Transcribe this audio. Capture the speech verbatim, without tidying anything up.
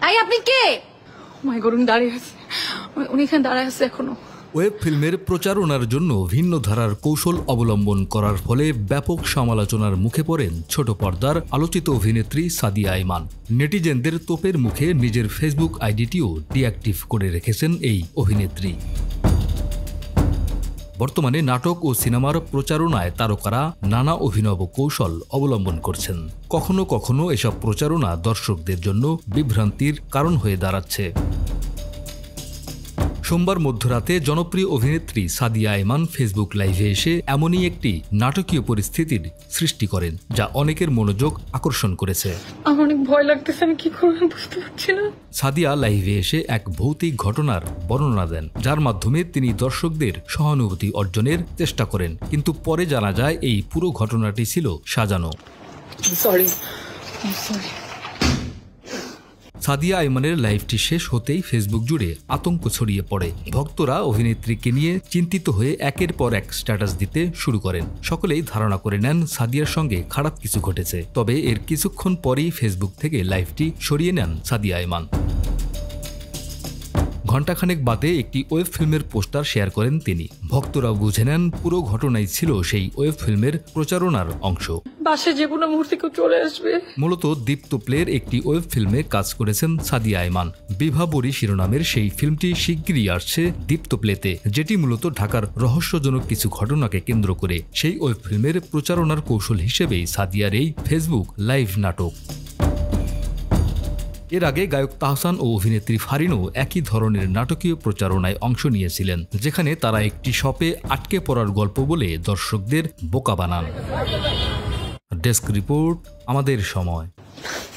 I আপনি কে? মাই গরুন দাঁড়িয়ে আছে, উনি এখানে দাঁড়ায় আছে এখনো। ওয়েব ফিল্মের প্রচারণার জন্য ভিন্ন ধারার কৌশল অবলম্বন করার ফলে ব্যাপক সমালোচনার মুখে পড়েন ছোট পর্দার আলোচিত অভিনেত্রী সাদিয়া আইমান। নেটিজেনদের তোপের মুখে নিজের ফেসবুক আইডিটিও ডিঅ্যাক্টিভ করে রেখেছেন এই অভিনেত্রী। বর্তমানে নাটক ও সিনেমার প্রচারণায় তারকারা নানা অভিনব কৌশল অবলম্বন করছেন। কখনো কখনো এসব প্রচারণা দর্শকদের জন্য বিভ্রান্তির কারণ হয়ে দাঁড়াচ্ছে। সোমবার মধ্যরাতে জনপ্রিয় অভিনেত্রী সাদিয়া আইমান ফেসবুক লাইভে এসে এমনই একটি নাটকীয় পরিস্থিতির সৃষ্টি করেন, যা অনেকের মনোযোগ আকর্ষণ করেছে। আমার অনেক ভয় লাগতেছে, আমি কি করব বুঝতে পারছি না। সাদিয়া লাইভে এসে এক ভৌতিক ঘটনার বর্ণনা দেন, যার মাধ্যমে তিনি দর্শকদের সহানুভূতি অর্জনের চেষ্টা করেন, কিন্তু পরে জানা যায় এই পুরো ঘটনাটি ছিল সাজানো। সরি সরি সাদিয়া আইমানের লাইভটি শেষ হতেই ফেসবুক জুড়ে আতঙ্ক ছড়িয়ে পড়ে। ভক্তরা অভিনেত্রীকে নিয়ে চিন্তিত হয়ে একের পর এক স্ট্যাটাস দিতে শুরু করেন। সকলেই ধারণা করে নেন সাদিয়ার সঙ্গে খারাপ কিছু ঘটেছে। তবে এর কিছুক্ষণ পরেই ফেসবুক থেকে লাইভটি সরিয়ে নেন সাদিয়া আইমান। ঘণ্টাখানেক বাদে একটি ওয়েব ফিল্মের পোস্টার শেয়ার করেন তিনি। ভক্তরা বুঝে নেন পুরো ঘটনাই ছিল সেই ওয়েব ফিল্মের প্রচারণার অংশ। বাসে যে কোনো মুহূর্তে কেউ চলে আসবে। মূলত দীপ্ত প্লের একটি ওয়েব ফিল্মে কাজ করেছেন সাদিয়া আইমান। বিভাবরী শিরোনামের সেই ফিল্মটি শিগগিরই আসছে দীপ্ত প্লেতে, যেটি মূলত ঢাকার রহস্যজনক কিছু ঘটনাকে কেন্দ্র করে। সেই ওয়েব ফিল্মের প্রচারণার কৌশল হিসেবেই সাদিয়ার এই ফেসবুক লাইভ নাটক। এর আগে গায়ক তাহসান ও অভিনেত্রী ফারিনও একই ধরনের নাটকীয় প্রচারণায় অংশ নিয়েছিলেন, যেখানে তারা একটি শপে আটকে পড়ার গল্প বলে দর্শকদের বোকা বানান। ডেস্ক রিপোর্ট, আমাদের সময়।